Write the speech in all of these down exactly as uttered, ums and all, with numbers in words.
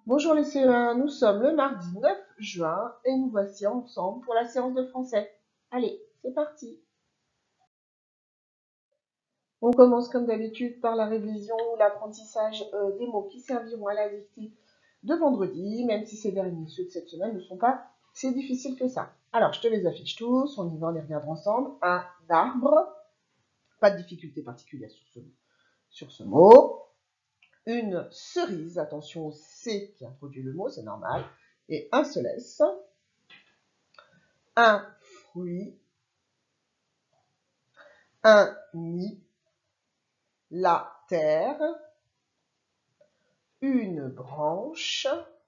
Bonjour les C E un, nous sommes le mardi neuf juin et nous voici ensemble pour la séance de français. Allez, c'est parti. On commence comme d'habitude par la révision ou l'apprentissage euh, des mots qui serviront à la dictée de vendredi, même si ces derniers, ceux de cette semaine, ne sont pas si difficiles que ça. Alors, je te les affiche tous, on y va, on les regarde ensemble. Un arbre, pas de difficulté particulière sur ce, sur ce mot. Une cerise, attention au C qui introduit le mot, c'est normal. Et un se laisse. Un fruit, un nid, la terre, une branche,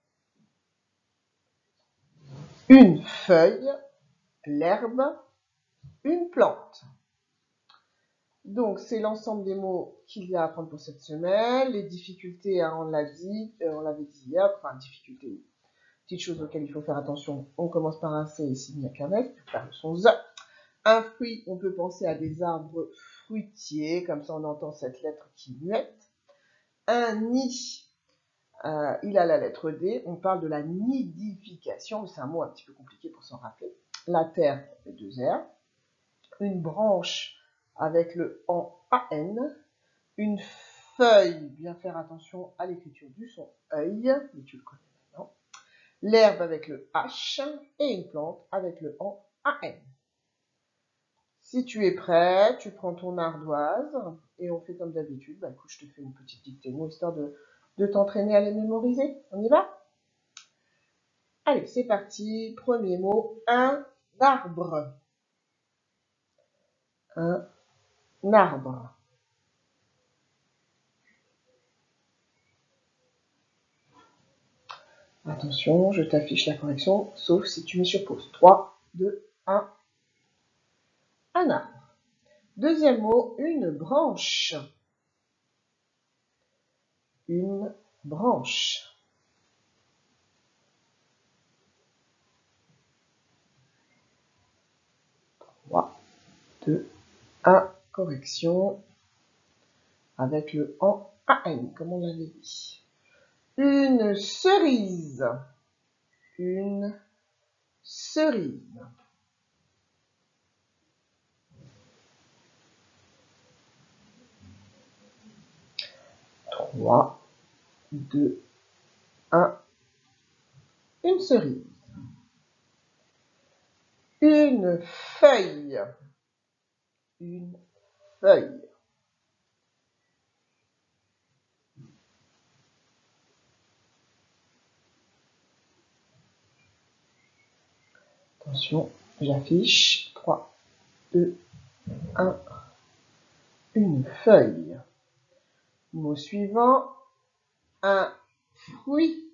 une feuille, l'herbe, une plante. Donc, c'est l'ensemble des mots qu'il y a à apprendre pour cette semaine. Les difficultés, hein, on l'a dit, euh, on l'avait dit hier, enfin, difficultés, petites choses auxquelles il faut faire attention. On commence par un C ici, il n'y a qu'un F, pour faire le son Z. Un fruit, on peut penser à des arbres fruitiers, comme ça on entend cette lettre qui est muette. Un nid, euh, il a la lettre D, on parle de la nidification, c'est un mot un petit peu compliqué pour s'en rappeler. La terre, les deux R. Une branche avec le en A N. Une feuille, bien faire attention à l'écriture du son œil, mais tu le connais maintenant. L'herbe avec le H et une plante avec le en A N. Si tu es prêt, tu prends ton ardoise et on fait comme d'habitude. Bah écoute, je te fais une petite dictée de mots histoire de, de t'entraîner à les mémoriser. On y va? Allez, c'est parti. Premier mot, un arbre. Un arbre. Attention, je t'affiche la correction, sauf si tu mets sur pause. trois, deux, un. Un arbre. Deuxième mot, une branche. Une branche. trois, deux, un. Correction avec le en A N, comme on l'avait dit. Une cerise. Une cerise. trois, deux, un. Une cerise. Une feuille. Une feuille. Attention, j'affiche. trois, deux, un. Une feuille. Mot suivant. Un fruit.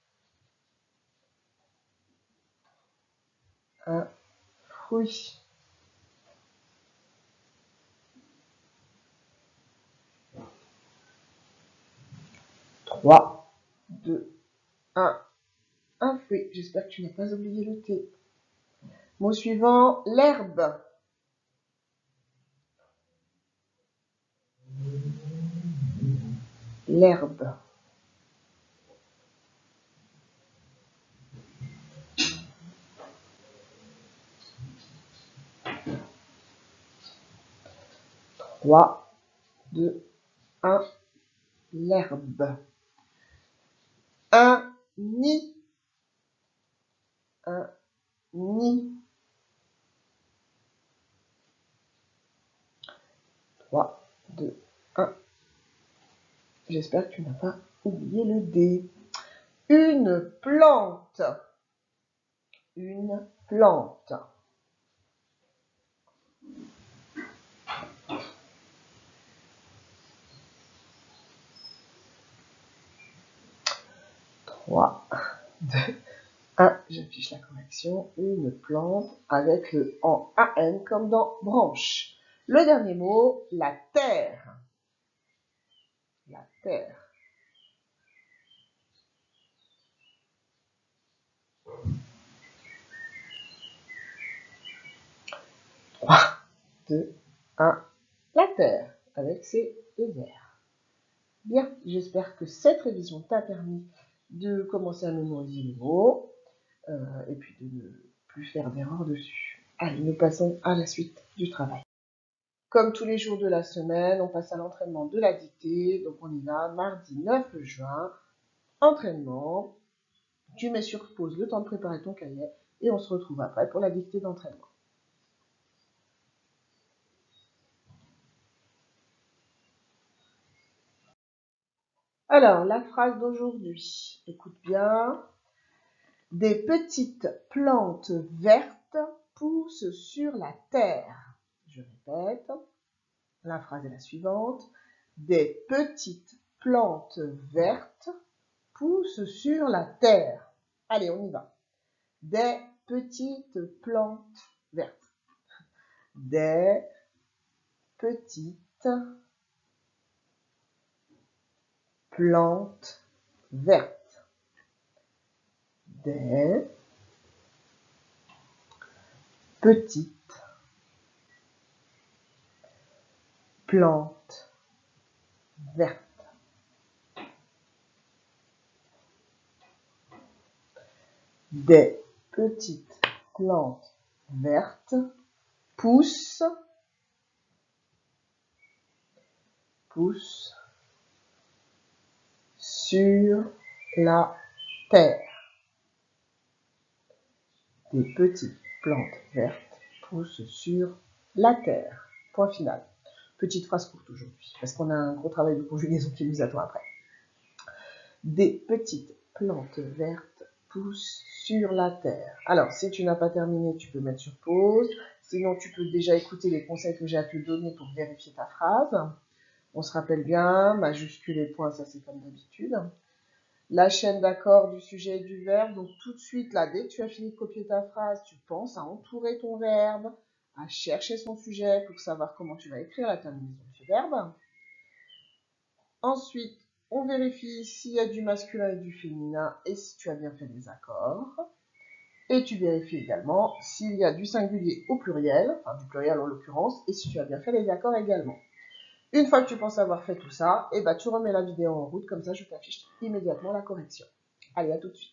Un fruit. trois, deux, un. Un fruit. J'espère que tu n'as pas oublié le T. Mot suivant, l'herbe. L'herbe. trois, deux, un. L'herbe. Un nid. Un nid. trois, deux, un. J'espère que tu n'as pas oublié le D. Une plante. Une plante. trois, deux, un. J'affiche la correction. Une plante avec le en A N comme dans branche. Le dernier mot, la terre. La terre. trois, deux, un. La terre avec ses deux R. Bien, j'espère que cette révision t'a permis de commencer à mémoriser les mots, euh, et puis de ne plus faire d'erreur dessus. Allez, nous passons à la suite du travail. Comme tous les jours de la semaine, on passe à l'entraînement de la dictée. Donc on y va, mardi neuf juin, entraînement. Tu mets sur pause le temps de préparer ton cahier et on se retrouve après pour la dictée d'entraînement. Alors, la phrase d'aujourd'hui, écoute bien. Des petites plantes vertes poussent sur la terre. Je répète, la phrase est la suivante. Des petites plantes vertes poussent sur la terre. Allez, on y va. Des petites plantes vertes. Des petites plantes vertes. Des petites plantes vertes. Des petites plantes vertes poussent, poussent sur la terre. Des petites plantes vertes poussent sur la terre. Point final. Petite phrase courte aujourd'hui, parce qu'on a un gros travail de conjugaison qui nous attend après. Des petites plantes vertes poussent sur la terre. Alors, si tu n'as pas terminé, tu peux mettre sur pause. Sinon, tu peux déjà écouter les conseils que j'ai à te donner pour vérifier ta phrase. On se rappelle bien, majuscule et point, ça c'est comme d'habitude. La chaîne d'accords du sujet et du verbe. Donc tout de suite, là, dès que tu as fini de copier ta phrase, tu penses à entourer ton verbe, à chercher son sujet pour savoir comment tu vas écrire la terminaison de ce verbe. Ensuite, on vérifie s'il y a du masculin et du féminin et si tu as bien fait les accords. Et tu vérifies également s'il y a du singulier au pluriel, enfin du pluriel en l'occurrence, et si tu as bien fait les accords également. Une fois que tu penses avoir fait tout ça, eh ben, tu remets la vidéo en route, comme ça je t'affiche immédiatement la correction. Allez, à tout de suite.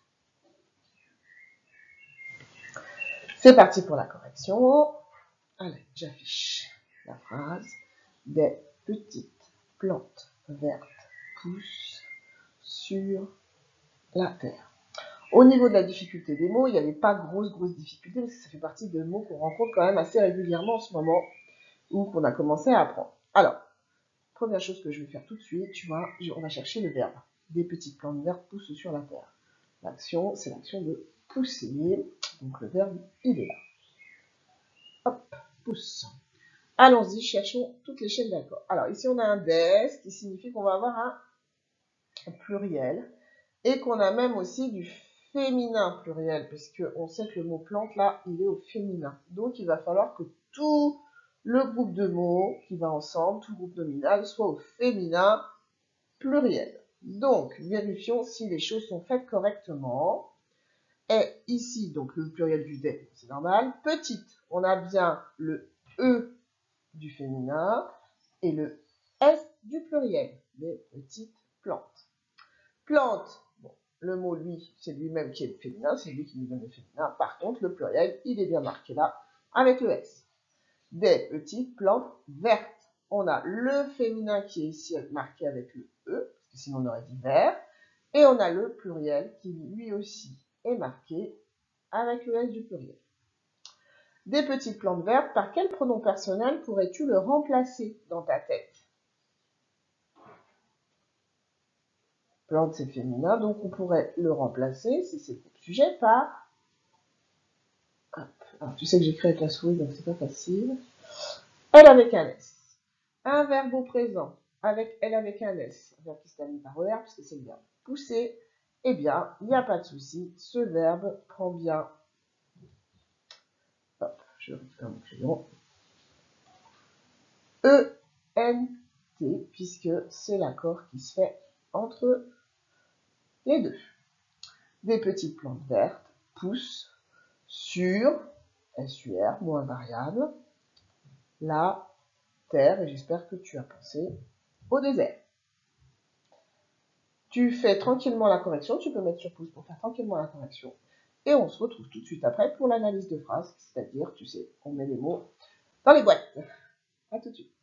C'est parti pour la correction. Allez, j'affiche la phrase. Des petites plantes vertes poussent sur la terre. Au niveau de la difficulté des mots, il n'y avait pas grosse, grosse difficulté, parce que ça fait partie de mots qu'on rencontre quand même assez régulièrement en ce moment, ou qu'on a commencé à apprendre. Alors, première chose que je vais faire tout de suite, tu vois, on va chercher le verbe. Des petites plantes vertes poussent sur la terre. L'action, c'est l'action de pousser. Donc le verbe, il est là. Hop, pousse. Allons-y, cherchons toutes les chaînes d'accords. Alors ici, on a un des, qui signifie qu'on va avoir un pluriel. Et qu'on a même aussi du féminin pluriel, puisqu'on sait que le mot plante, là, il est au féminin. Donc il va falloir que tout le groupe de mots qui va ensemble, tout groupe nominal, soit au féminin pluriel. Donc, vérifions si les choses sont faites correctement. Et ici, donc le pluriel du des, c'est normal. Petite, on a bien le E du féminin et le S du pluriel, des petites plantes. Plante, bon, le mot lui, c'est lui-même qui est le féminin, c'est lui qui nous donne le féminin. Par contre, le pluriel, il est bien marqué là, avec le S. Des petites plantes vertes. On a le féminin qui est ici marqué avec le E, parce que sinon on aurait dit vert. Et on a le pluriel qui lui aussi est marqué avec le S du pluriel. Des petites plantes vertes, par quel pronom personnel pourrais-tu le remplacer dans ta tête? Plante, c'est féminin, donc on pourrait le remplacer, si c'est le sujet, par... Hop. Alors, tu sais que j'écris avec la souris, donc c'est pas facile. Elle avec un S. Un verbe au présent avec elle avec un S. Un verbe qui se termine par E R, puisque c'est le verbe pousser. Eh bien, il n'y a pas de souci, ce verbe prend bien... Hop, je récupère mon crayon. E N T, puisque c'est l'accord qui se fait entre les deux. Des petites plantes vertes poussent sur, S U R, mot invariable, la terre, et j'espère que tu as pensé au désert. Tu fais tranquillement la correction, tu peux mettre sur pause pour faire tranquillement la correction. Et on se retrouve tout de suite après pour l'analyse de phrase, c'est-à-dire, tu sais, on met les mots dans les boîtes. À tout de suite.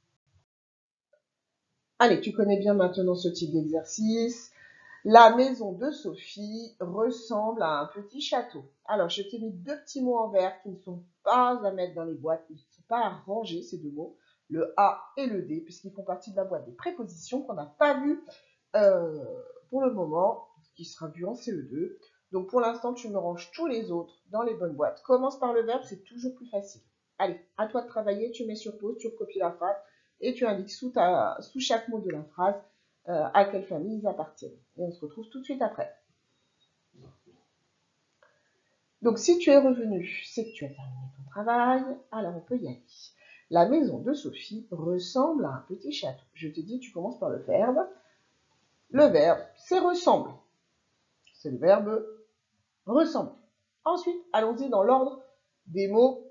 Allez, tu connais bien maintenant ce type d'exercice. La maison de Sophie ressemble à un petit château. Alors, je t'ai mis deux petits mots en vert qui ne sont pas à mettre dans les boîtes, qui ne sont pas à ranger, ces deux mots, le A et le D, puisqu'ils font partie de la boîte des prépositions qu'on n'a pas vu euh, pour le moment, qui sera vu en C E deux. Donc, pour l'instant, tu me ranges tous les autres dans les bonnes boîtes. Commence par le verbe, c'est toujours plus facile. Allez, à toi de travailler, tu mets sur pause, tu recopies la phrase et tu indiques sous, ta, sous chaque mot de la phrase euh, à quelle famille ils appartiennent. Et on se retrouve tout de suite après. Donc, si tu es revenu, c'est que tu as terminé ton travail, alors on peut y aller. La maison de Sophie ressemble à un petit château. Je te dis, tu commences par le verbe. Le verbe, c'est ressemble. C'est le verbe ressemble. Ensuite, allons-y dans l'ordre des mots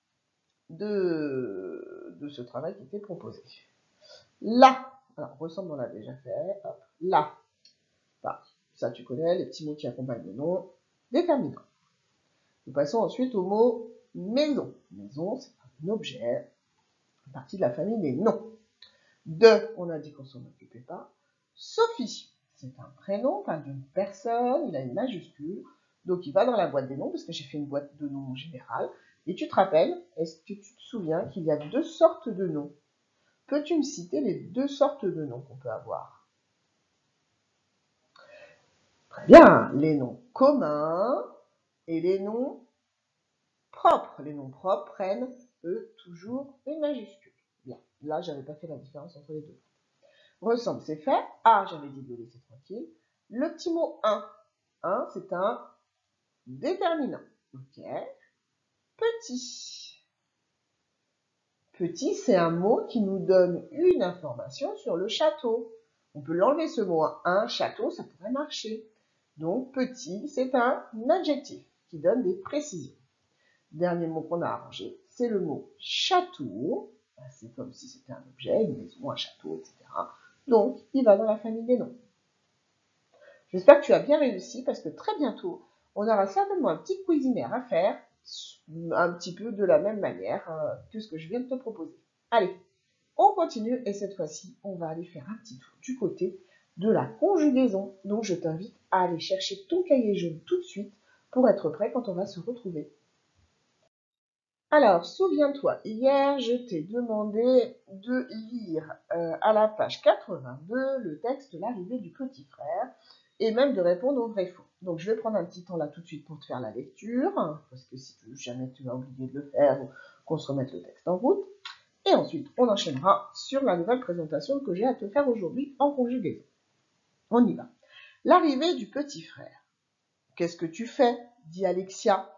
de, de ce travail qui était proposé. Là, alors ressemble, on l'a déjà fait. Hop, là, bah, ça tu connais, les petits mots qui accompagnent le nom. Déterminant. Nous passons ensuite au mot maison. Maison, c'est un objet, une partie de la famille des noms. De, on a dit qu'on s'en occupait pas. Sophie, c'est un prénom, enfin d'une personne, il a une majuscule, donc il va dans la boîte des noms, parce que j'ai fait une boîte de noms en général. Et tu te rappelles, est-ce que tu te souviens qu'il y a deux sortes de noms? Peux-tu me citer les deux sortes de noms qu'on peut avoir? Très bien, les noms communs et les noms propres. Les noms propres prennent, eux, toujours une majuscule. Bien, là, j'avais pas fait la différence entre les deux. Ressemble, c'est fait. Ah, j'avais dit de le laisser tranquille. Le petit mot un. un, c'est un déterminant. Ok. Petit. Petit, c'est un mot qui nous donne une information sur le château. On peut l'enlever ce mot. Un château, ça pourrait marcher. Donc, petit, c'est un adjectif qui donne des précisions. Dernier mot qu'on a arrangé, c'est le mot château. C'est comme si c'était un objet, une maison, un château, et cetera. Donc, il va dans la famille des noms. J'espère que tu as bien réussi parce que très bientôt, on aura certainement un petit cuisinaire à faire, un petit peu de la même manière que ce que je viens de te proposer. Allez, on continue et cette fois-ci, on va aller faire un petit tour du côté de la conjugaison. Donc, je t'invite à aller chercher ton cahier jaune tout de suite pour être prêt quand on va se retrouver. Alors, souviens-toi, hier, je t'ai demandé de lire euh, à la page quatre-vingt-deux le texte L'arrivée du petit frère et même de répondre au vrai-faux. Donc, je vais prendre un petit temps là tout de suite pour te faire la lecture, parce que si jamais tu as oublié de le faire, ou qu'on se remette le texte en route. Et ensuite, on enchaînera sur la nouvelle présentation que j'ai à te faire aujourd'hui en conjugaison. On y va. L'arrivée du petit frère. Qu'est-ce que tu fais? Dit Alexia.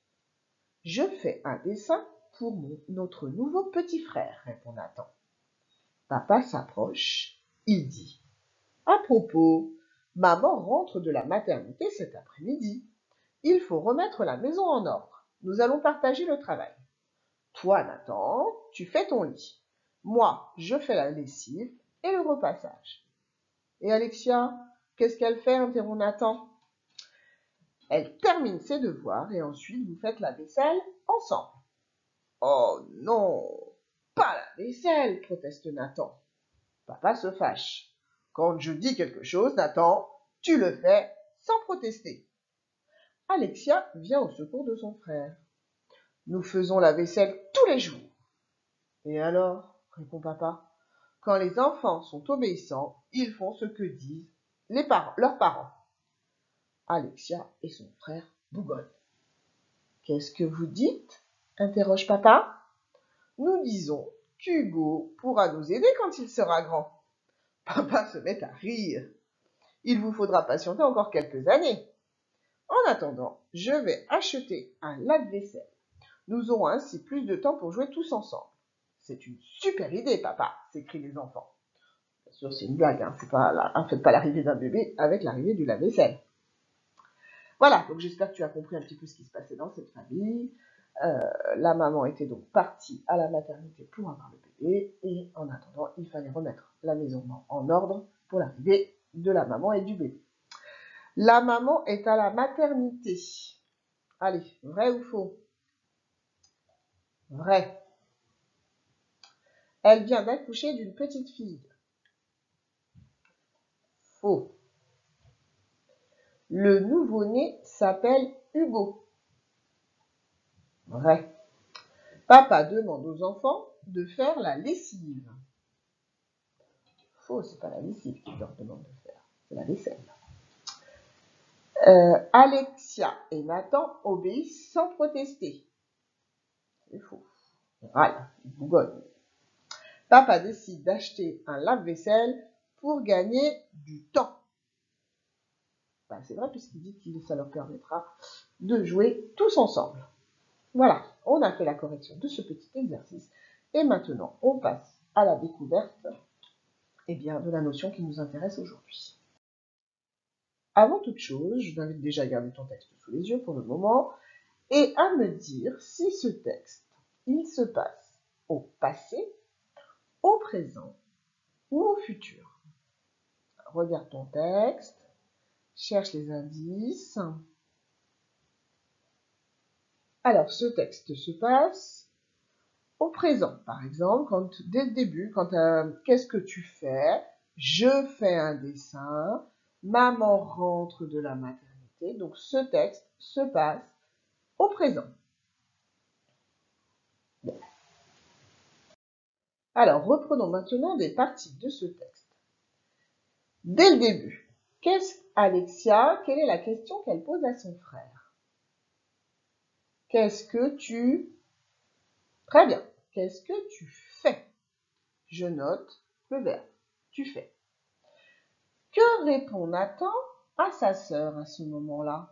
Je fais un dessin pour mon, notre nouveau petit frère, répond Nathan. Papa s'approche, il dit. À propos, maman rentre de la maternité cet après-midi. Il faut remettre la maison en ordre. Nous allons partager le travail. Toi, Nathan, tu fais ton lit. Moi, je fais la lessive et le repassage. Et Alexia, qu'est-ce qu'elle fait? Interrompt Nathan. Elle termine ses devoirs et ensuite vous faites la vaisselle ensemble. Oh non, pas la vaisselle, proteste Nathan. Papa se fâche. Quand je dis quelque chose, Nathan, tu le fais sans protester. Alexia vient au secours de son frère. Nous faisons la vaisselle tous les jours. Et alors, répond papa, quand les enfants sont obéissants, ils font ce que disent les parents, leurs parents. Alexia et son frère bougonnent. Qu'est-ce que vous dites? Interroge papa. Nous disons qu'Hugo pourra nous aider quand il sera grand. Papa se met à rire. Il vous faudra patienter encore quelques années. En attendant, je vais acheter un lave-vaisselle. Nous aurons ainsi plus de temps pour jouer tous ensemble. C'est une super idée, papa, s'écrient les enfants. Bien sûr, c'est une blague, hein. C'est pas la, en fait pas l'arrivée d'un bébé avec l'arrivée du lave-vaisselle. Voilà, donc j'espère que tu as compris un petit peu ce qui se passait dans cette famille. Euh, la maman était donc partie à la maternité pour avoir le bébé et en attendant, il fallait remettre la maison en ordre pour l'arrivée de la maman et du bébé. La maman est à la maternité. Allez, vrai ou faux? Vrai. Elle vient d'accoucher d'une petite fille. Faux. Le nouveau-né s'appelle Hugo. Vrai. Papa demande aux enfants de faire la lessive. Faux, c'est pas la lessive qu'il leur demande de faire, c'est la vaisselle. Euh, Alexia et Nathan obéissent sans protester. C'est faux. Râle, bougonne. Papa décide d'acheter un lave-vaisselle pour gagner du temps. Ben, c'est vrai puisqu'il dit que ça leur permettra de jouer tous ensemble. Voilà, on a fait la correction de ce petit exercice. Et maintenant, on passe à la découverte eh bien, de la notion qui nous intéresse aujourd'hui. Avant toute chose, je t'invite déjà à garder ton texte sous les yeux pour le moment et à me dire si ce texte, il se passe au passé, au présent ou au futur. Regarde ton texte, cherche les indices. Alors, ce texte se passe au présent, par exemple, quand, dès le début, quand euh, qu'est-ce que tu fais? Je fais un dessin, maman rentre de la maternité, donc ce texte se passe au présent. Bon. Alors, reprenons maintenant des parties de ce texte. Dès le début, qu'est-ce Alexia, quelle est la question qu'elle pose à son frère? Qu'est-ce que tu... Très bien. Qu'est-ce que tu fais? Je note le verbe. Tu fais. Que répond Nathan à sa sœur à ce moment-là?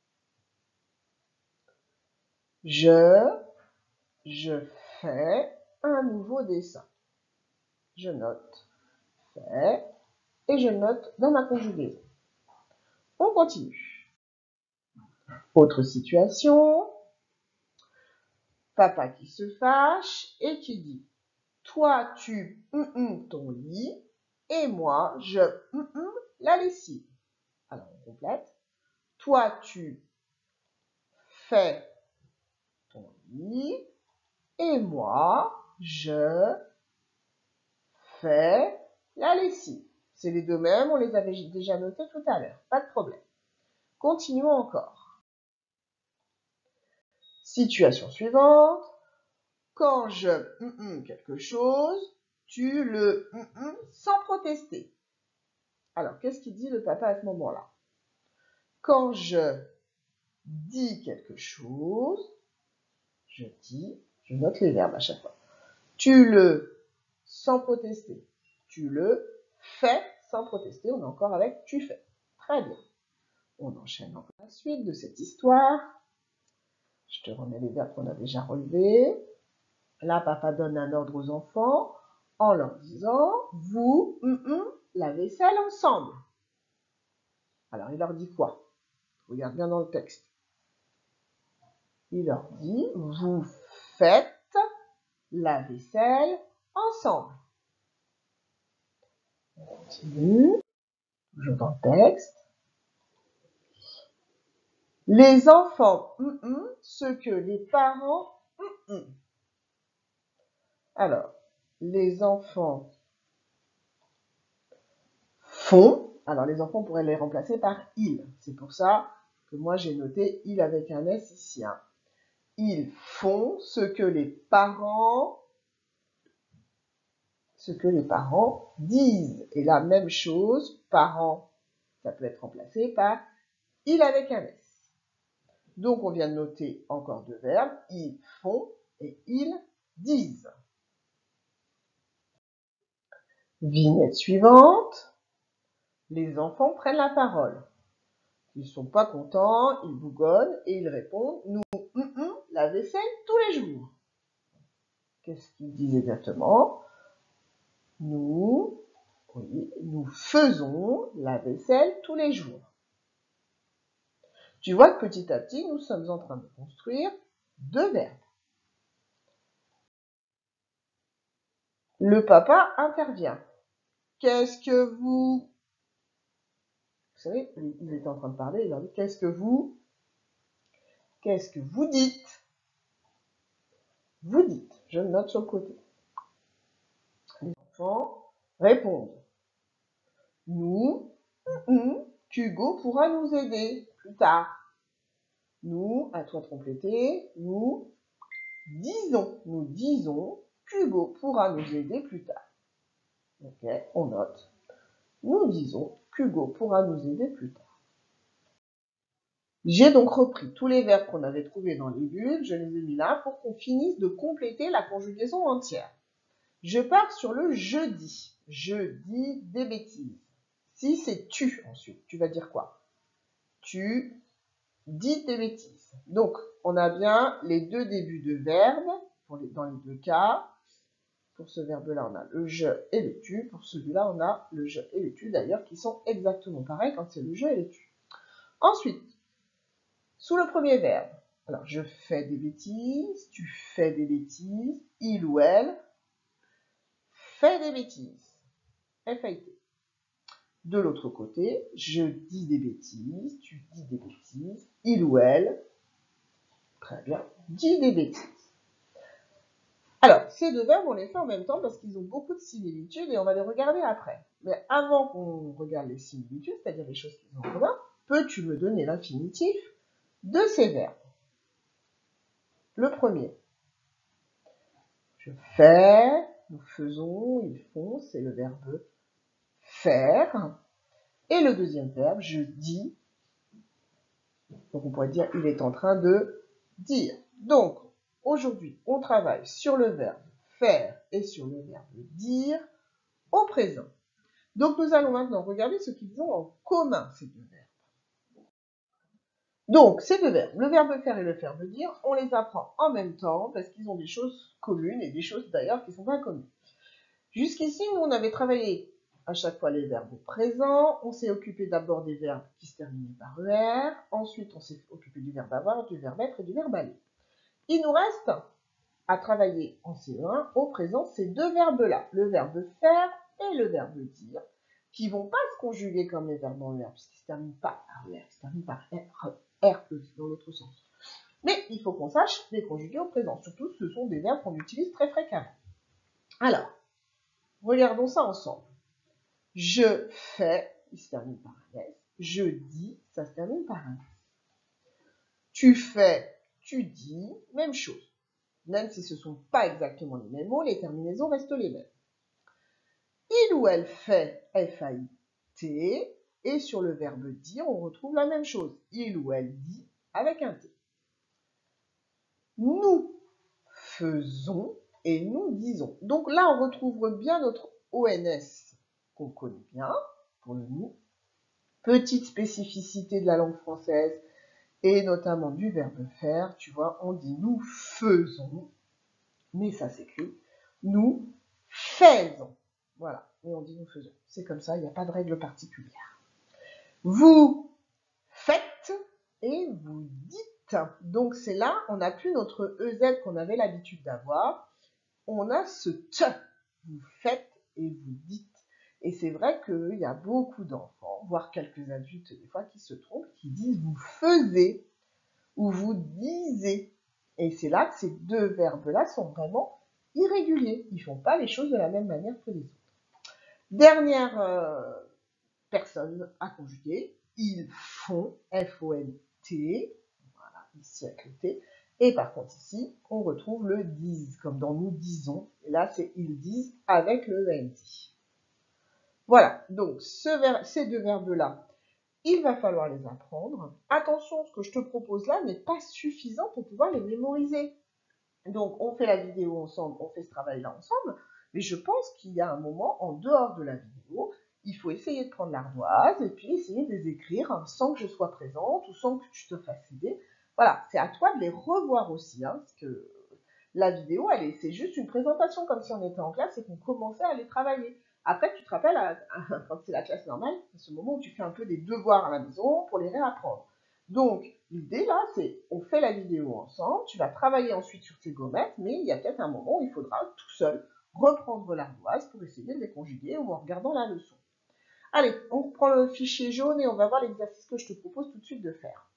Je, je fais un nouveau dessin. Je note fait et je note dans ma conjugaison. On continue. Autre situation. Papa qui se fâche et qui dit toi tu hum, hum, ton lit et moi je hum, hum, la lessive. Alors on complète. Toi tu fais ton lit et moi je fais la lessive. C'est les deux mêmes, on les avait déjà notés tout à l'heure, pas de problème. Continuons encore. Situation suivante. Quand je hum, hum, quelque chose, tu le hum, hum, sans protester. Alors, qu'est-ce qu'il dit le papa à ce moment-là? Quand je dis quelque chose, je dis, je note les verbes à chaque fois. Tu le sans protester. Tu le fais sans protester. On est encore avec tu fais. Très bien. On enchaîne encore la suite de cette histoire. Je te remets les verbes qu'on a déjà relevés. Là, papa donne un ordre aux enfants en leur disant « Vous, hum, hum, la vaisselle ensemble ». Alors, il leur dit quoi? Regarde bien dans le texte. Il leur dit « Vous faites la vaisselle ensemble ». On continue, toujours dans le texte. Les enfants hum, hum, ce que les parents hum, hum. Alors, les enfants font. Alors, les enfants, on pourrait les remplacer par ils. C'est pour ça que moi, j'ai noté il avec un S ici. Hein. Ils font ce que les parents, ce que les parents disent. Et la même chose, parents, ça peut être remplacé par il avec un S. Donc, on vient de noter encore deux verbes. Ils font et ils disent. Vignette suivante. Les enfants prennent la parole. Ils ne sont pas contents, ils bougonnent et ils répondent « Nous, hum, hum, la vaisselle tous les jours ». Qu'est-ce qu'ils disent exactement? Nous, oui, nous faisons la vaisselle tous les jours. Tu vois que petit à petit, nous sommes en train de construire deux verbes. Le papa intervient. Qu'est-ce que vous Vous savez, ils étaient en train de parler, il leur dit, qu'est-ce que vous, qu'est-ce que vous dites? Vous dites, je le note sur le côté. Les enfants répondent. Nous, hum, qu'Hugo pourra nous aider plus tard. Nous, à toi de compléter, nous disons, nous disons qu'Hugo pourra nous aider plus tard. Ok, on note. Nous disons qu'Hugo pourra nous aider plus tard. J'ai donc repris tous les verbes qu'on avait trouvés dans les bulles, je les ai mis là pour qu'on finisse de compléter la conjugaison entière. Je pars sur le je dis. Je dis des bêtises. Si c'est tu ensuite, tu vas dire quoi? Tu dis des bêtises. Donc, on a bien les deux débuts de verbes pour les, dans les deux cas. Pour ce verbe-là, on a le je et le tu. Pour celui-là, on a le je et le tu, d'ailleurs, qui sont exactement pareils quand c'est le je et le tu. Ensuite, sous le premier verbe, alors je fais des bêtises, tu fais des bêtises, il ou elle fait des bêtises. F A I T. De l'autre côté, je dis des bêtises, tu dis des bêtises, il ou elle, très bien, dit des bêtises. Alors, ces deux verbes, on les fait en même temps parce qu'ils ont beaucoup de similitudes et on va les regarder après. Mais avant qu'on regarde les similitudes, c'est-à-dire les choses qu'ils ont en commun, peux-tu me donner l'infinitif de ces verbes? Le premier. Je fais, nous faisons, ils font, c'est le verbe faire. Et le deuxième verbe, je dis, donc on pourrait dire il est en train de dire. Donc, aujourd'hui, on travaille sur le verbe faire et sur le verbe dire au présent. Donc, nous allons maintenant regarder ce qu'ils ont en commun, ces deux verbes. Donc, ces deux verbes, le verbe faire et le verbe dire, on les apprend en même temps parce qu'ils ont des choses communes et des choses d'ailleurs qui sont pas communes. Jusqu'ici, nous, on avait travaillé à chaque fois les verbes au présent. On s'est occupé d'abord des verbes qui se terminaient par E R. Ensuite, on s'est occupé du verbe avoir, du verbe être et du verbe aller. Il nous reste à travailler en C E un au présent ces deux verbes-là, le verbe faire et le verbe dire, qui ne vont pas se conjuguer comme les verbes en E R, puisqu'ils ne se terminent pas par E R, ils se terminent par R, R dans l'autre sens. Mais il faut qu'on sache les conjuguer au présent. Surtout, ce sont des verbes qu'on utilise très fréquemment. Alors, regardons ça ensemble. Je fais, il se termine par un S. Je dis, ça se termine par un S. Tu fais, tu dis, même chose. Même si ce ne sont pas exactement les mêmes mots, les terminaisons restent les mêmes. Il ou elle fait, F A I T, et sur le verbe dire, on retrouve la même chose. Il ou elle dit, avec un T. Nous faisons et nous disons. Donc là, on retrouve bien notre O N S qu'on connaît bien, pour le nous. Petite spécificité de la langue française, et notamment du verbe faire, tu vois, on dit nous faisons, mais ça s'écrit nous faisons. Voilà, et on dit nous faisons. C'est comme ça, il n'y a pas de règle particulière. Vous faites et vous dites. Donc c'est là, on n'a plus notre E Z qu'on avait l'habitude d'avoir. On a ce te. Vous faites et vous dites. Et c'est vrai qu'il y a beaucoup d'enfants, voire quelques adultes des fois, qui se trompent, qui disent vous faisiez ou vous disiez. Et c'est là que ces deux verbes-là sont vraiment irréguliers. Ils ne font pas les choses de la même manière que les autres. Dernière euh, personne à conjuguer, ils font, F O N T, voilà, ici avec le T. Et par contre ici, on retrouve le disent, comme dans nous disons. Et là, c'est ils disent avec le E N T. Voilà, donc ce ver ces deux verbes-là, il va falloir les apprendre. Attention, ce que je te propose là n'est pas suffisant pour pouvoir les mémoriser. Donc, on fait la vidéo ensemble, on fait ce travail-là ensemble, mais je pense qu'il y a un moment, en dehors de la vidéo, il faut essayer de prendre l'ardoise et puis essayer de les écrire sans que je sois présente ou sans que tu te fasses aider. Voilà, c'est à toi de les revoir aussi, hein, parce que la vidéo, c'est juste une présentation comme si on était en classe et qu'on commençait à les travailler. Après, tu te rappelles, à, à, quand c'est la classe normale, c'est ce moment où tu fais un peu des devoirs à la maison pour les réapprendre. Donc, l'idée là, c'est on fait la vidéo ensemble, tu vas travailler ensuite sur tes gommettes, mais il y a peut-être un moment où il faudra tout seul reprendre l'ardoise pour essayer de les conjuguer ou en regardant la leçon. Allez, on reprend le fichier jaune et on va voir l'exercice que je te propose tout de suite de faire.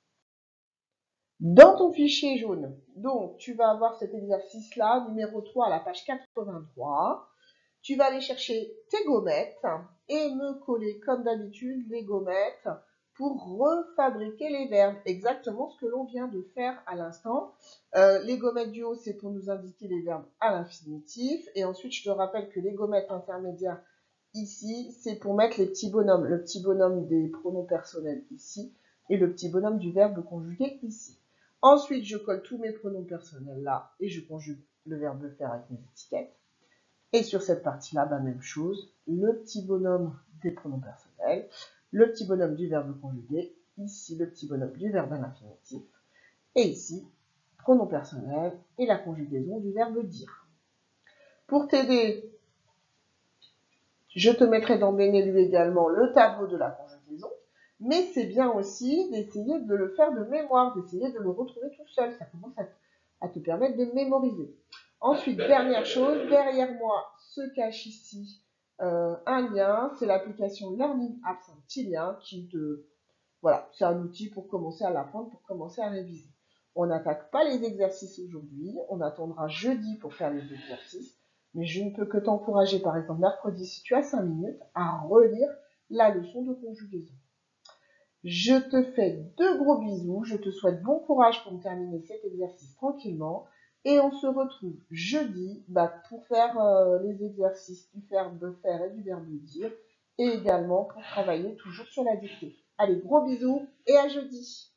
Dans ton fichier jaune, donc tu vas avoir cet exercice-là, numéro trois à la page quatre-vingt-trois. Tu vas aller chercher tes gommettes et me coller comme d'habitude les gommettes pour refabriquer les verbes. Exactement ce que l'on vient de faire à l'instant. Euh, les gommettes du haut, c'est pour nous indiquer les verbes à l'infinitif. Et ensuite, je te rappelle que les gommettes intermédiaires ici, c'est pour mettre les petits bonhommes. Le petit bonhomme des pronoms personnels ici et le petit bonhomme du verbe conjugué ici. Ensuite, je colle tous mes pronoms personnels là et je conjugue le verbe faire avec mes étiquettes. Et sur cette partie-là, bah, même chose, le petit bonhomme des pronoms personnels, le petit bonhomme du verbe conjugué, ici le petit bonhomme du verbe à l'infinitif, et ici, pronom personnel et la conjugaison du verbe dire. Pour t'aider, je te mettrai dans Benelux également le tableau de la conjugaison, mais c'est bien aussi d'essayer de le faire de mémoire, d'essayer de le retrouver tout seul. Ça commence à, à te permettre de mémoriser. Ensuite, dernière chose, derrière moi se cache ici euh, un lien, c'est l'application Learning Apps, un petit lien qui te... Voilà, c'est un outil pour commencer à l'apprendre, pour commencer à réviser. On n'attaque pas les exercices aujourd'hui, on attendra jeudi pour faire les exercices, mais je ne peux que t'encourager, par exemple, mercredi, si tu as cinq minutes, à relire la leçon de conjugaison. Je te fais de gros bisous, je te souhaite bon courage pour terminer cet exercice tranquillement, et on se retrouve jeudi bah, pour faire euh, les exercices du verbe faire et du verbe dire, et également pour travailler toujours sur la dictée. Allez, gros bisous et à jeudi!